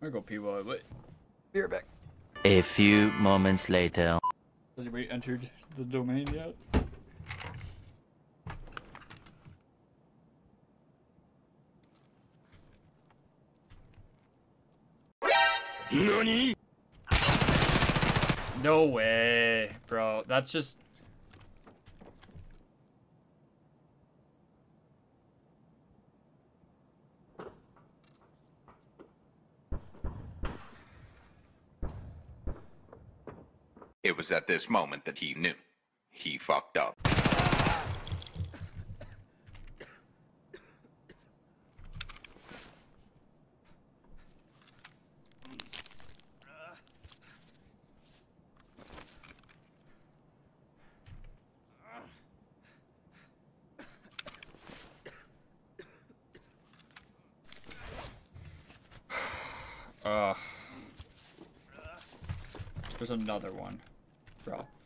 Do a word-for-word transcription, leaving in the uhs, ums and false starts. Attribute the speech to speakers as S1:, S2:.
S1: I'm gonna go pee while I wait. Be right back.
S2: A few moments later.
S1: Has anybody entered the domain yet?
S3: NANI?!
S1: No way, bro. That's just...
S3: It was at this moment that he knew. He fucked up.
S1: Ugh. There's another one, bro.